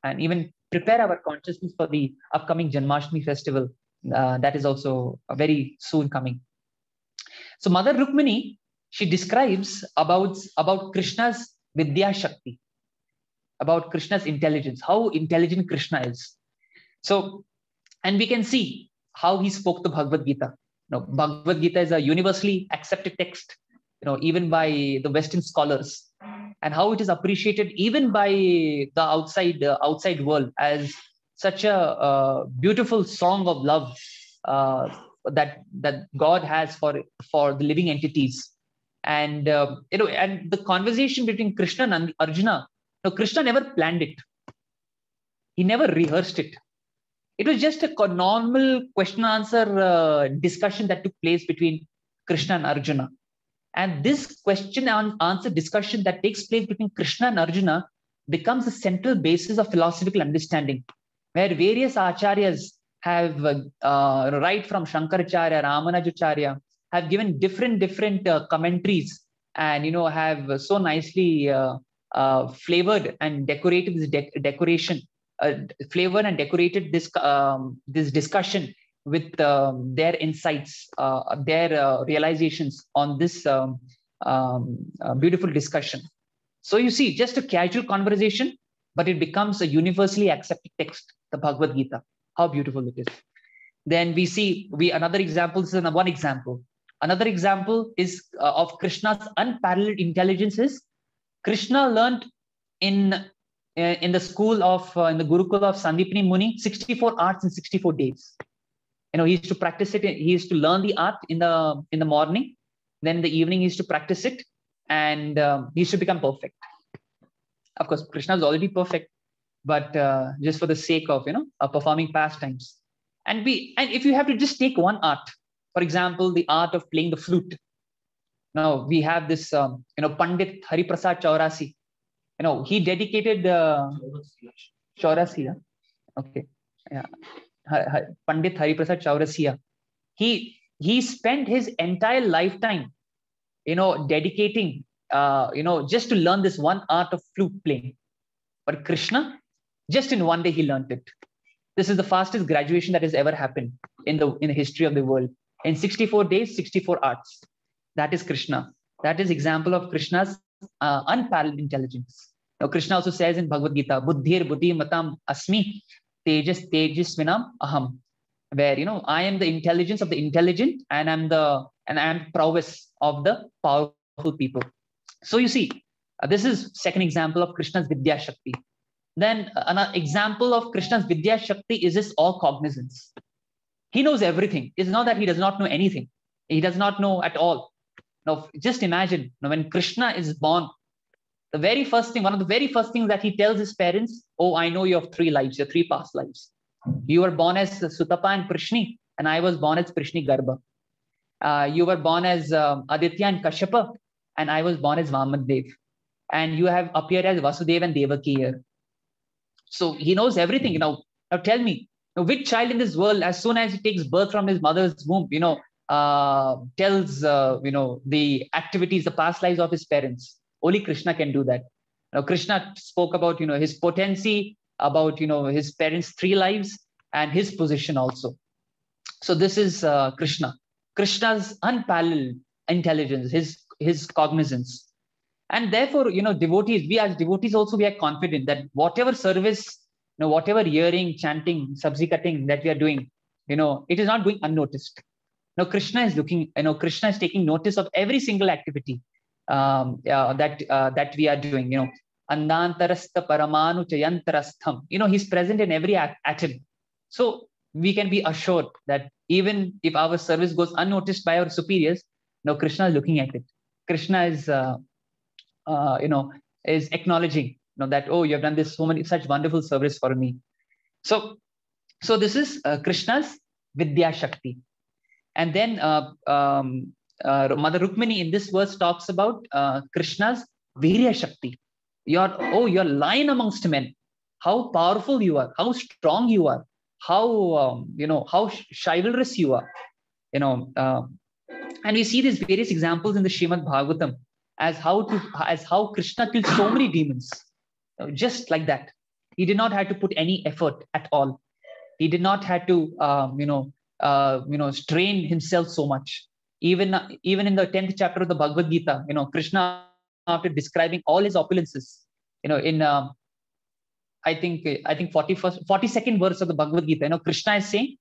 and even prepare our consciousness for the upcoming Janmashtami festival. That is also very soon coming. So Mother Rukmini, she describes about Krishna's Vidya Shakti, about Krishna's intelligence, how intelligent Krishna is. So, and we can see how he spoke the Bhagavad Gita. Bhagavad Gita is a universally accepted text, even by the Western scholars, and how it is appreciated even by the outside world as such a beautiful song of love that God has for the living entities. And and the conversation between Krishna and Arjuna, Krishna never planned it. He never rehearsed it. It was just a normal question answer discussion that took place between Krishna and Arjuna. And this question and answer discussion that takes place between Krishna and Arjuna becomes the central basis of philosophical understanding, where various acharyas have, right from Shankaracharya, Ramanujacharya, have given different commentaries, and have so nicely flavored and decorated this discussion with their insights, their realizations on this beautiful discussion. So you see, just a casual conversation, but it becomes a universally accepted text, the Bhagavad Gita. How beautiful it is. Then we see another example. This is one example. Another example is of Krishna's unparalleled intelligence. Is Krishna learned in the school of in the Gurukula of Sandipani Muni 64 arts in 64 days. He used to practice it. He used to learn the art in the morning. Then in the evening, he used to practice it, and he used to become perfect. Of course, Krishna is already perfect, but just for the sake of performing pastimes. And if you have to just take one art, for example, the art of playing the flute. Now we have this Pandit Hariprasad Chaurasi. He dedicated Chaurasi. Okay, yeah. Pandit Hariprasad Chaurasia. He spent his entire lifetime, dedicating, just to learn this one art of flute playing. But Krishna, just in one day, he learned it. This is the fastest graduation that has ever happened in the history of the world. In 64 days, 64 arts. That is Krishna. That is example of Krishna's unparalleled intelligence. Now, Krishna also says in Bhagavad Gita, Buddhir Buddhi Matam Asmi Tejas Tejasvinam Aham, where I am the intelligence of the intelligent, and I am prowess of the powerful people. So you see, this is second example of Krishna's Vidya Shakti. Then another example of Krishna's Vidya Shakti is his all cognizance. He knows everything. It's not that he does not know anything. He does not know at all. Now, just imagine when Krishna is born, one of the very first things that he tells his parents, oh, I know you have 3 lives, your 3 past lives. You were born as Sutapa and Prishni, and I was born as Prishni Garbha. You were born as Aditya and Kashyapa, and I was born as Vamandev. And you have appeared as Vasudeva and Devaki here. So he knows everything. Now tell me, which child in this world, as soon as he takes birth from his mother's womb, tells the activities, the past lives of his parents? Only Krishna can do that. Now, Krishna spoke about his potency, about his parents' 3 lives, and his position also. So this is Krishna. Krishna's unparalleled intelligence, his cognizance. And therefore, devotees, we as devotees also, we are confident that whatever service, whatever hearing, chanting, sabzi cutting that we are doing, it is not going unnoticed. Now, Krishna is Krishna is taking notice of every single activity that we are doing. Andantarastha paramanu chayantarastham. He's present in every atom. So we can be assured that even if our service goes unnoticed by our superiors, Krishna is looking at it. Krishna is is acknowledging that, oh, you have done this such wonderful service for me. So this is Krishna's Vidya Shakti. And then Mother Rukmini in this verse talks about Krishna's Virya Shakti. You're lion amongst men. How powerful you are, how strong you are, how how chivalrous you are. And we see these various examples in the Srimad Bhagavatam as how Krishna killed so many demons, just like that. He did not have to put any effort at all. He did not have to strain himself so much. Even in the 10th chapter of the Bhagavad Gita, Krishna, after describing all his opulences, in I think 42nd verse of the Bhagavad Gita, Krishna is saying,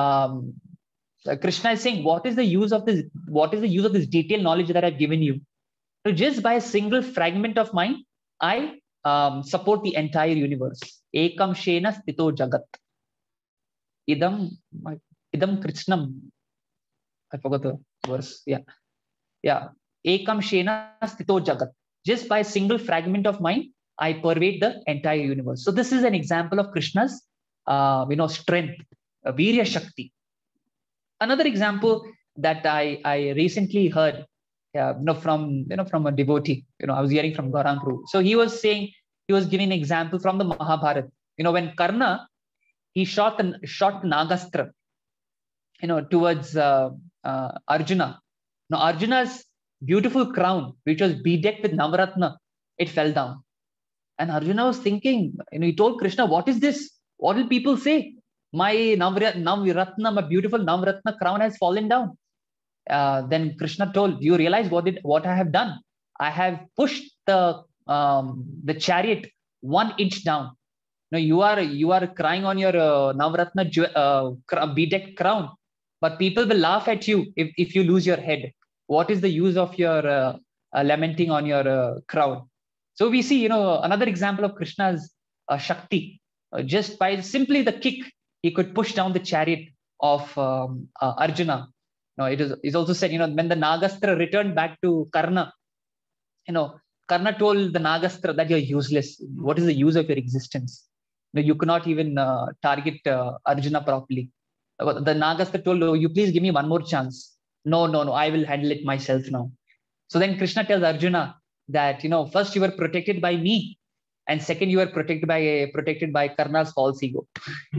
what is the use of this? What is the use of this detailed knowledge that I've given you? So just by a single fragment of mine, I support the entire universe. Ekam shena stito jagat. Idam Krishnam. I forgot the verse. Yeah. Ekam shena stito jagat. Just by a single fragment of mine, I pervade the entire universe. So this is an example of Krishna's, strength, Virya Shakti. Another example that I recently heard, from a devotee. I was hearing from Gaurang Prabhu. So he was giving an example from the Mahabharata. When Karna, he shot Nagastra, towards Arjuna. Now Arjuna's beautiful crown, which was bedecked with Navaratna, it fell down. And Arjuna was thinking, he told Krishna, what is this? What will people say? My Navaratna, my beautiful Navaratna crown has fallen down. Then Krishna told, do you realize what I have done? I have pushed the chariot 1 inch down. Now you are crying on your Navaratna bedecked crown, but people will laugh at you if you lose your head. What is the use of your lamenting on your crown? So we see, another example of Krishna's Shakti. Just by simply the kick, he could push down the chariot of Arjuna. It's also said, when the Nagastra returned back to Karna, Karna told the Nagastra that you're useless. What is the use of your existence? You cannot even target Arjuna properly. The Nagastra told, oh, you please give me one more chance. No, I will handle it myself now. So then Krishna tells Arjuna that, first you were protected by me, and second you were protected by Karna's false ego.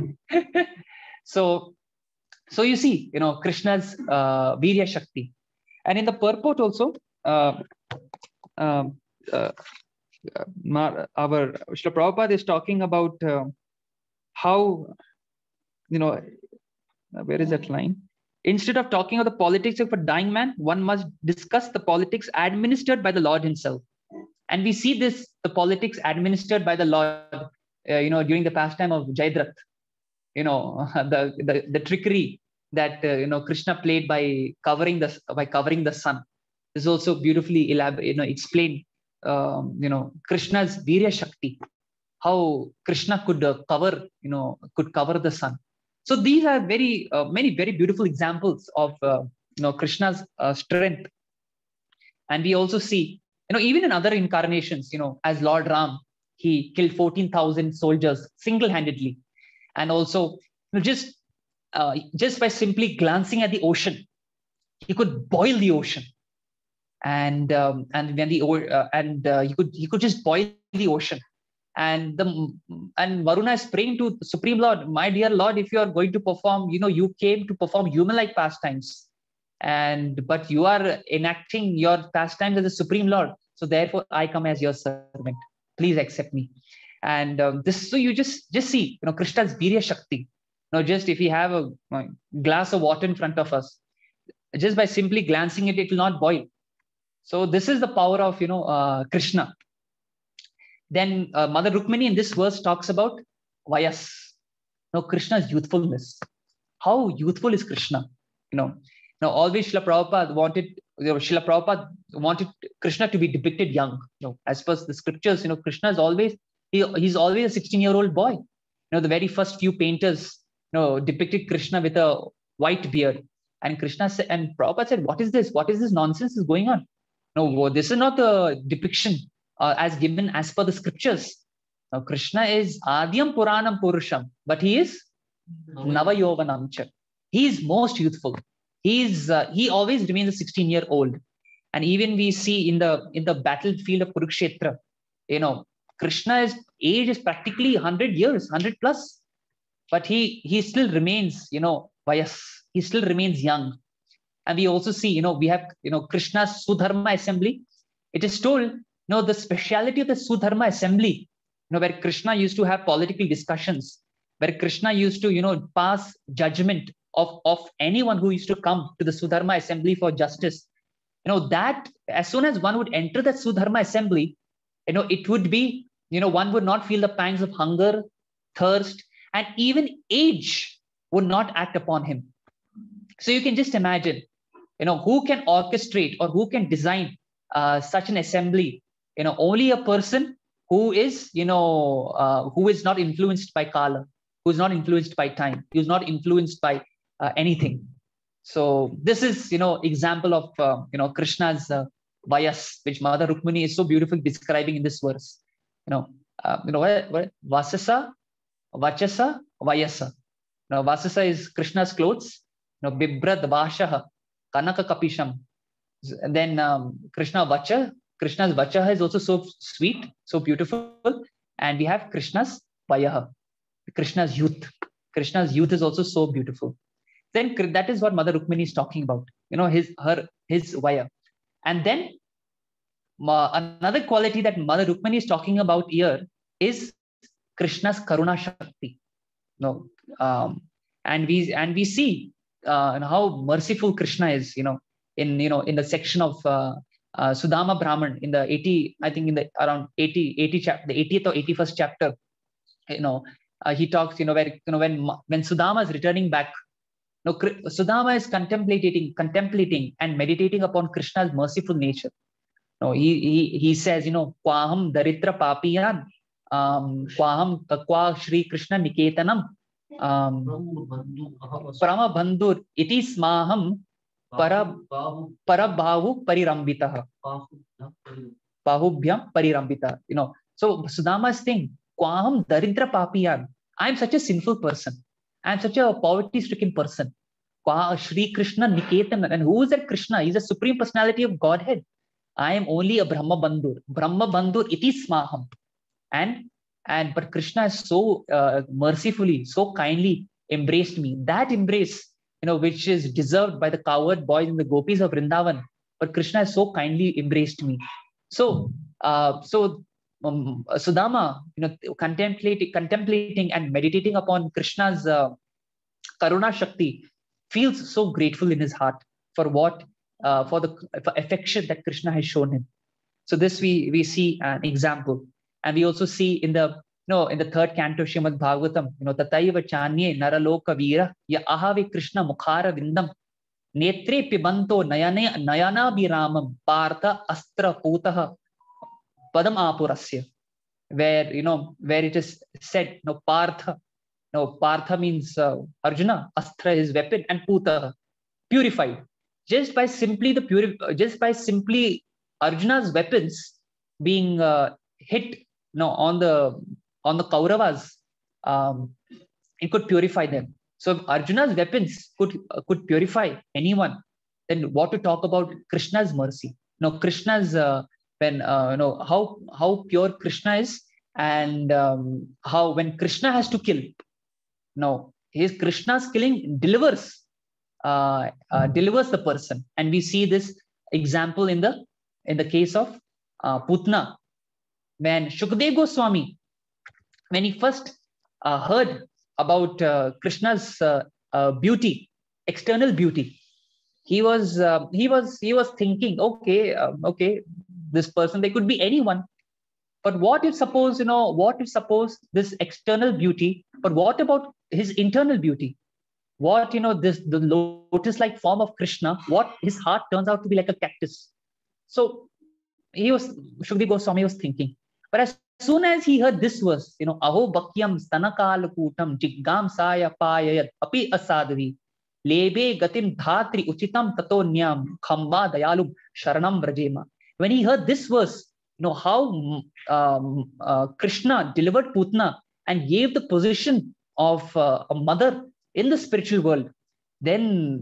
So you see, Krishna's Virya Shakti. And in the purport also, our Srila Prabhupada is talking about how, where is that line? Instead of talking of the politics of a dying man, one must discuss the politics administered by the Lord himself. And we see the politics administered by the Lord, during the pastime of Jayadratha. The trickery that Krishna played by covering the sun. This is also beautifully explained. Krishna's Virya Shakti, how Krishna could cover the sun. So these are many very beautiful examples of Krishna's strength. And we also see, even in other incarnations, as Lord Ram, he killed 14,000 soldiers single-handedly, and also just by simply glancing at the ocean, he could boil the ocean, and when he could just boil the ocean. And Varuna is praying to the Supreme Lord, my dear Lord, if you are going to perform, you came to perform human-like pastimes, but you are enacting your pastimes as the Supreme Lord. So therefore, I come as your servant. Please accept me. And so you just see, Krishna's Virya Shakti. Just if we have a glass of water in front of us, just by simply glancing it will not boil. So this is the power of Krishna. Then Mother Rukmini in this verse talks about Vayas. Krishna's youthfulness. How youthful is Krishna? Always Srila Prabhupada wanted Krishna to be depicted young. As per the scriptures, Krishna is always he's always a 16-year-old boy. The very first few painters depicted Krishna with a white beard, and Krishna said, and Prabhupada said, what is this? What is this nonsense is going on? No, this is not the depiction as given as per the scriptures. Now Krishna is Adyam Puranam Purusham, but he is Navayovanamcha. He is most youthful. He always remains a 16-year-old. And even we see in the battlefield of Kurukshetra, Krishna's age is practically 100 years, 100 plus, but he still remains, Vayas. He still remains young. And we also see, we have, Krishna's Sudharma assembly. It is told, the speciality of the Sudharma assembly where Krishna used to have political discussions, where Krishna used to, pass judgment of anyone who used to come to the Sudharma assembly for justice. That as soon as one would enter that Sudharma assembly, it would be, one would not feel the pangs of hunger, thirst, and even age would not act upon him. So you can just imagine, who can orchestrate or who can design such an assembly? Only a person who is, who is not influenced by Kala, who is not influenced by time, who is not influenced by anything. So this is, example of, Krishna's Vayas, which Mother Rukmini is so beautifully describing in this verse. What Vasasa, Vachasa, Vayasa. Now, Vasasa is Krishna's clothes. Bibrad Vashaha, Kanaka Kapisham. And then Krishna's Vacha is also so sweet, so beautiful. And we have Krishna's Vayaha, Krishna's youth. Krishna's youth is also so beautiful. Then that is what Mother Rukmini is talking about, his Vaya. And then another quality that Mother Rukmini is talking about here is Krishna's Karuna Shakti. And we see how merciful Krishna is, in the section of Sudama Brahman in the 80, I think in the around 80 chapter, the 80th or 81st chapter, he talks, where when Sudama is returning back, Sudama is contemplating and meditating upon Krishna's merciful nature. He says, Kwaham Daritra Papiyan, Kwaham Kakwa Shri Krishna Niketanam, Parama Bandhur Iti Smaham Parabhavu Parirambitaha. Bahubhyam Parirambita. So Sudama is saying, Kwaham Daridra Papiyan. I am such a sinful person. I am such a poverty-stricken person. Shri Krishna Niketan. And who is that Krishna? He is a supreme personality of Godhead. I am only a Brahma Bandhur. Brahma Bandhur iti smaham. But Krishna has so mercifully, so kindly embraced me. That embrace, which is deserved by the coward boys and the gopis of Vrindavan. But Krishna has so kindly embraced me. So Sudama, contemplating and meditating upon Krishna's Karuna Shakti, feels so grateful in his heart for what, for affection that Krishna has shown him. So this we see an example, and we also see in the third canto of Srimad Bhagavatam, Tataiva Chanye Naraloka Veera Ya Ahave Krishna Mukhara Vindam Netre Pibanto Nayana Biramam Partha Astra Putaha Padam Apurasya, where it is said, Partha means Arjuna, Astra is weapon, and Puta purified. Just by simply Arjuna's weapons being hit on the Kauravas, it could purify them. So if Arjuna's weapons could purify anyone, then what to talk about Krishna's mercy? Krishna's how pure Krishna is, and how when Krishna has to kill, Krishna's killing delivers the person. And we see this example in the case of Putna, when Shukdev Goswami, when he first heard about Krishna's beauty, external beauty, he was thinking, okay, this person, they could be anyone. But what if suppose this external beauty, but what about his internal beauty? What, the lotus-like form of Krishna, what his heart turns out to be like a cactus. So Shukdev Goswami was thinking. But as soon as he heard this verse, Aho Bhakyam Stanakalakutam Jiggam Saya Payayat Api Asadvi Lebe Gatim Dhatri Uchitam Tatonyam Khamba Dayalum Sharanam Vrajema. When he heard this verse, how Krishna delivered Putna and gave the position of a mother in the spiritual world, then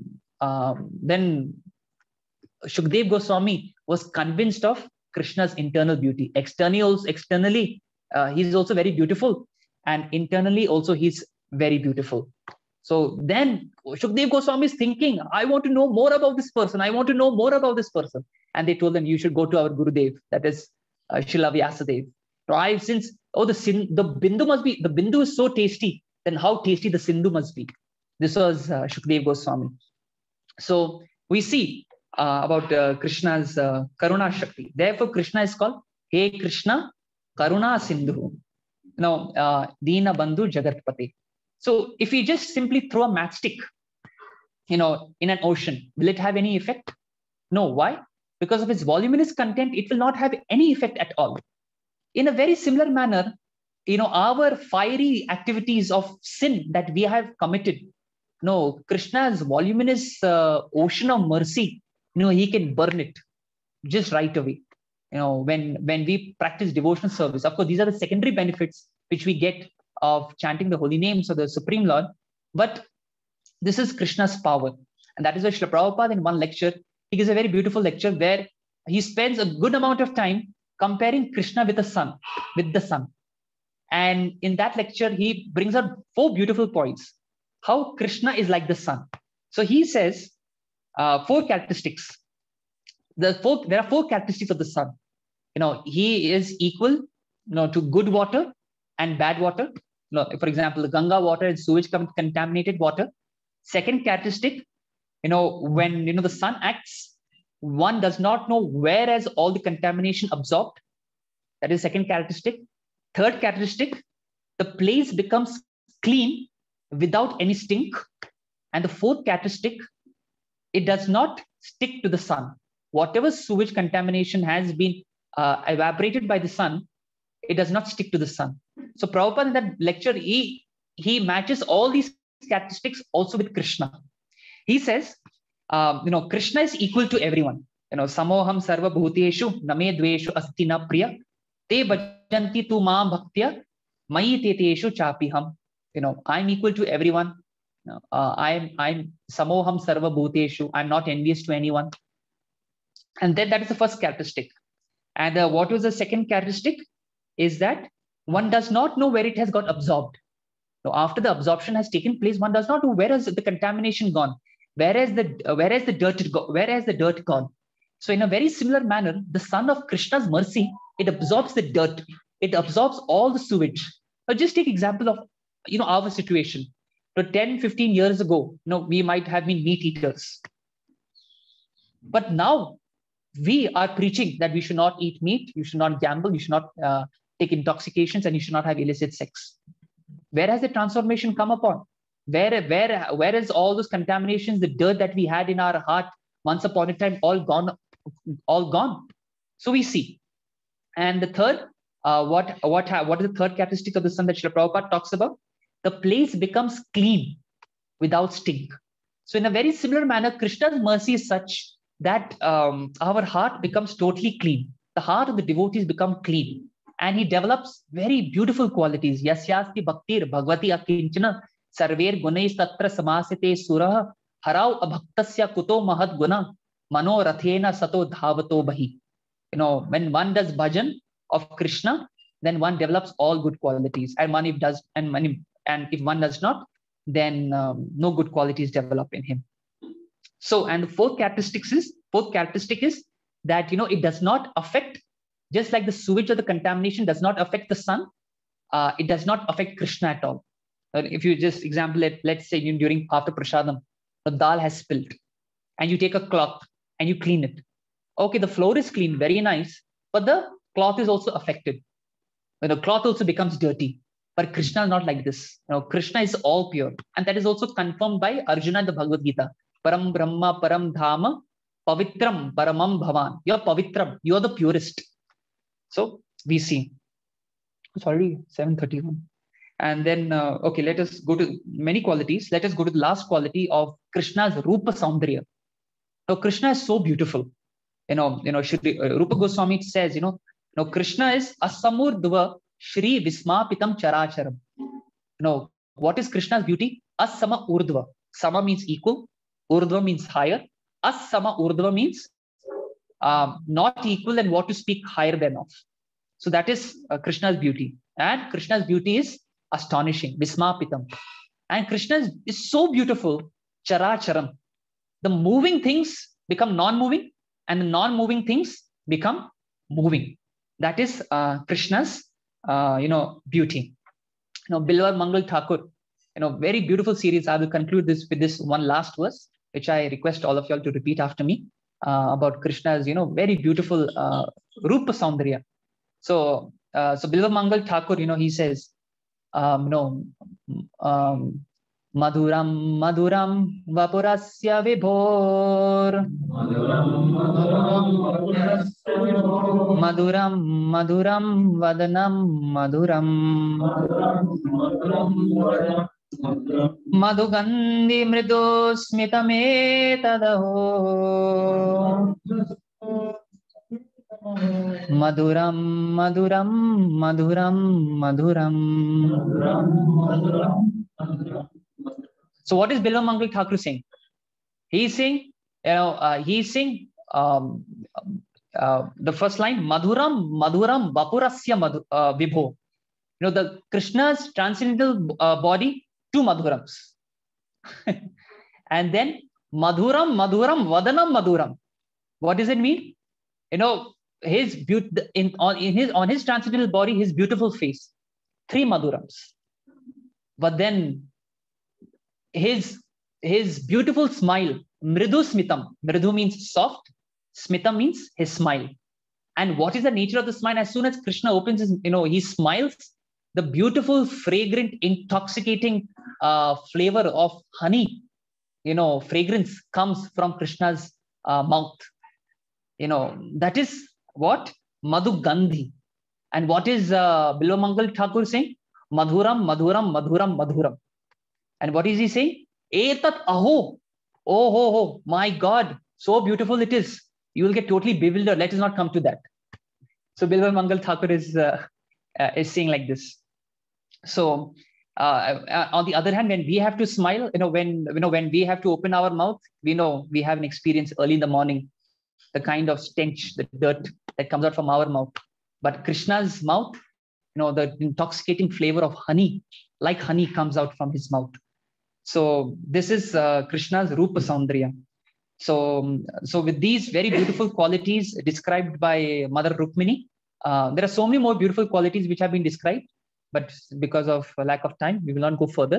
Shukdev Goswami was convinced of Krishna's internal beauty. Externally, he's also very beautiful, and internally also he's very beautiful. So then Shukdev Goswami is thinking, I want to know more about this person. I want to know more about this person. And they told him, you should go to our Gurudev, that is Srila Vyasadeva. oh, the bindu is so tasty, then how tasty the Sindhu must be. This was Shukdev Goswami. So we see about Krishna's Karuna Shakti. Therefore, Krishna is called Hey Krishna Karuna Sindhu. Deena Bandhu Jagatpate. So if we just simply throw a matchstick, in an ocean, will it have any effect? No. Why? Because of its voluminous content, it will not have any effect at all. In a very similar manner, our fiery activities of sin that we have committed, Krishna's voluminous ocean of mercy, he can burn it just right away. When we practice devotional service, of course, these are the secondary benefits which we get of chanting the holy names of the Supreme Lord. But this is Krishna's power. And that is why Srila Prabhupada in one lecture, he gives a very beautiful lecture where he spends a good amount of time comparing Krishna with the sun. And in that lecture, he brings out 4 beautiful points. How Krishna is like the sun. So he says 4 characteristics. There are 4 characteristics of the sun. He is equal, to good water and bad water. For example, the Ganga water and sewage contaminated water. Second characteristic, when the sun acts, one does not know where has all the contamination absorbed. That is second characteristic. Third characteristic, the place becomes clean without any stink. And the fourth characteristic, it does not stick to the sun. Whatever sewage contamination has been evaporated by the sun, it does not stick to the sun. So Prabhupada in that lecture, he matches all these characteristics also with Krishna. He says, Krishna is equal to everyone. Samoham sarva bhuteshu name dveshu asti na priya te bhajanti tu ma bhaktya mayi teteshu chapiham. I'm equal to everyone. I'm samoham sarva bhuteshu. I'm not envious to anyone. And then that is the first characteristic. And what was the second characteristic? Is that one does not know where it has got absorbed. So after the absorption has taken place, one does not know where has the contamination gone, where has the dirt gone. So in a very similar manner, the sun of Krishna's mercy, it absorbs the dirt, it absorbs all the sewage. Now just take example of our situation. 10-15 years ago, we might have been meat eaters, but now we are preaching that we should not eat meat, you should not gamble, you should not take intoxications, and you should not have illicit sex. Where has the transformation come upon? Where is all those contaminations, the dirt that we had in our heart once upon a time, all gone? So we see. And the third, what is the third characteristic of the sun that Srila Prabhupada talks about? The place becomes clean without stink. So in a very similar manner, Krishna's mercy is such that our heart becomes totally clean. The heart of the devotees become clean. And he develops very beautiful qualities. Yasyasti bhaktir bhagavati akinchana sarver gunais tatra samasite surah harau abhaktasya kuto mahad guna mano rathena sato dhavato bahi. When one does bhajan of Krishna, then one develops all good qualities. And if one does not, then no good qualities develop in him. So, and the fourth characteristic is that it does not affect. Just like the sewage or the contamination does not affect the sun, it does not affect Krishna at all. If you just example it, let's say after prasadam, the dal has spilled, and you take a cloth and you clean it. Okay, the floor is clean, very nice, but the cloth is also affected. The cloth also becomes dirty. But Krishna is not like this. Krishna is all pure, and that is also confirmed by Arjuna in the Bhagavad Gita. Param Brahma, Param Dhama, Pavitram, Paramam Bhavan. You're Pavitram. You're the purest. So we see. It's already 7:31. And then, okay, let us go to many qualities. Let us go to the last quality of Krishna's Rupa Saundriya. Now, Krishna is so beautiful. Rupa Goswami says, Krishna is Asamurdva Shri Vismapitam Characharam. What is Krishna's beauty? Asama Urdhva. Sama means equal. Urdhva means higher. Asama Urdhva means not equal and what to speak higher than of. So that is Krishna's beauty. And Krishna's beauty is astonishing. Vismapitam. And Krishna is so beautiful. Characharam. The moving things become non-moving and the non-moving things become moving. That is Krishna's beauty. Bilwar Mangal Thakur, very beautiful series. I will conclude this with this one last verse, which I request all of y'all to repeat after me, about Krishna's, very beautiful Rupa Saundarya. So Bilwar Mangal Thakur, he says, Madhuram Madhuram Vapurasya Vibhor. Madhuram Madhuram Vadanam Madhuram. Madhugandhi Mridu Smitame-tadaho. Madhuram Madhuram Madhuram Madhuram. So what is Bilwar Mangal Thakur saying? He's saying, the first line, Madhuram Madhuram Vapurasya Vibho. The Krishna's transcendental body, two Madhurams. And then Madhuram Madhuram Vadanam Madhuram. What does it mean? His on his transcendental body, his beautiful face, three Madhurams. But then his beautiful smile, Mridu Smitam. Mridu means soft, Smitam means his smile. And what is the nature of the smile? As soon as Krishna opens his, he smiles, the beautiful, fragrant, intoxicating flavor of honey, fragrance comes from Krishna's mouth. That is what? Madhu Gandhi. And what is Bilwar Mangal Thakur saying? Madhuram, Madhuram, Madhuram, Madhuram. And what is he saying? Etat aho. Oh, ho, ho. My God, so beautiful it is. You will get totally bewildered. Let us not come to that. So Bilwar Mangal Thakur is saying like this. So on the other hand, when we have to smile, when we have to open our mouth, we have an experience early in the morning, the kind of stench, the dirt that comes out from our mouth. But Krishna's mouth, the intoxicating flavor of honey, like honey, comes out from his mouth. So this is Krishna's Rupa Saundarya. So with these very beautiful qualities described by Mother Rukmini, there are so many more beautiful qualities which have been described, but because of lack of time, we will not go further.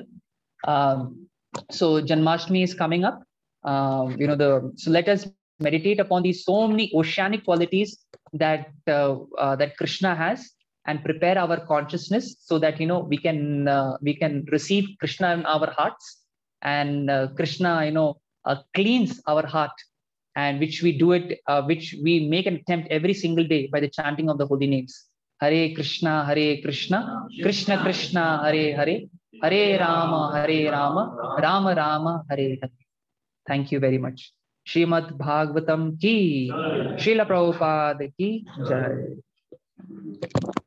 So Janmashtami is coming up. So let us meditate upon these so many oceanic qualities that Krishna has, and prepare our consciousness so that we can receive Krishna in our hearts, and Krishna cleans our heart, and which we make an attempt every single day by the chanting of the holy names. Hare Krishna, Krishna Krishna, Hare Hare, Hare Rama, Rama Rama, Hare Hare. Thank you very much. Srimad Bhagavatam ki, Srila Prabhupada ki jai.